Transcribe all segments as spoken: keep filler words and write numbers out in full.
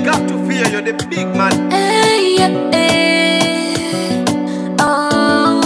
got to fear, you're the big man. Hey, yeah, hey. Oh,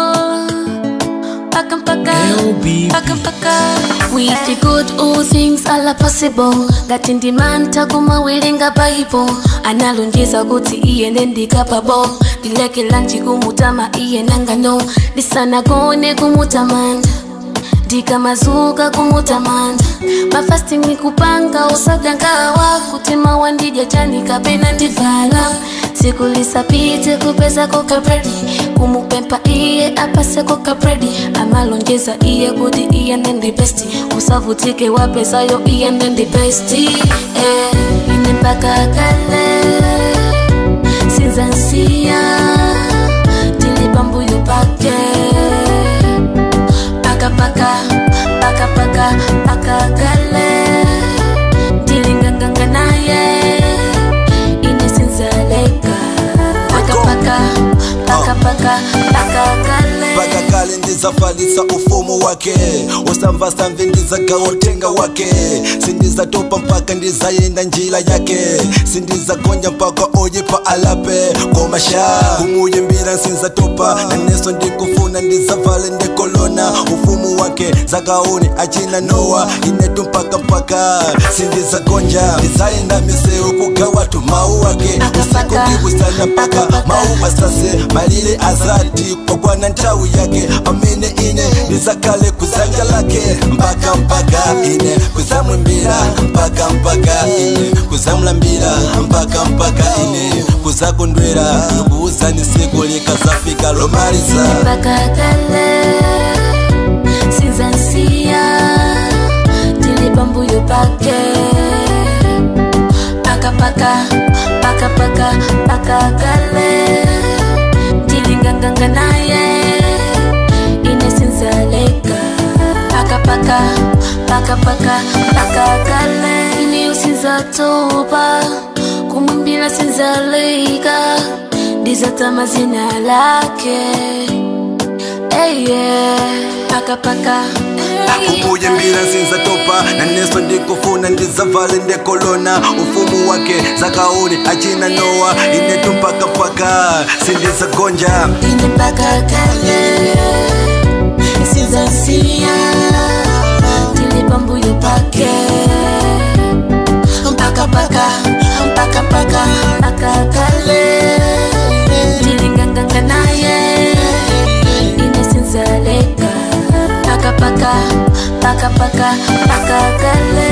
paka paka, paka paka. With the good all things all are possible. That in demand takuma wilinga Bible. Analungiza kuti iye nendi capable. Dileke lanchi kumutama iye nangano. Disana gone kumutamanda. Dika mazuka kumutamanda. Mafasting ni kupanga usagangawa. Kutima wandija chani kapena ndivala. Sikulisa pite kupesa koka bredi. Kumupempa iye apase koka bredi. Amalongeza iye kuti iye nendi besti. Usavutike wapesa yo iye nendi besti. Eh, ine mpaka kale Sinzansia Tili bambu yu pake Paka paka, paka paka, paka kale Tili nganganga naye Ine sinzaleka Paka paka, paka paka, paka kale Paka kale ndiza falisa ufumu wake Usamva samvi ndiza gaotenga wake Sindiza topa mpaka ndiza yenda njila yake Sindiza konja mpaka oje pa alape Komasha Kumuye mbira sinza topa Na neso ndikufuna ndiza vale ndekolona Ufumu wake zagaoni achina noa Inetu mpaka mpaka Sindiza konja Ndiza yenda miseo kugawa tu mau wake Usiku ndibusanya mpaka mau masase Malile azati kwa kwa nantawi yake Amine ine nizakale kuzanja lake Mpaka mpaka ine kuzamwimbira Mpaka mpaka ine kuzamlambira Mpaka mpaka ine kuzakundwera Nubuuza nisiku likazafika lomaliza Mpaka kale Sinzansia Tili bambu yu pake Paka paka, paka paka, paka kale Tili nganganga naye Ine sinzaleka Paka paka, paka paka, paka kale Ine usinzatopa Kumwimbila sinzaleka Dizata mazina lake Hey yeah Paka paka Kumuye mbira sinza topa Na neso ndikufuna ndizavale ndekolona Ufumu wake zakaoni achina noa Inetu mpaka mpaka sindiza gonja Ine mpaka kale Sinzansia Tili bambu yu pake Mpaka paka, mpaka paka, paka kale Tili nganganga naye Ine sinzaleka Paka paka, paka paka, paka kale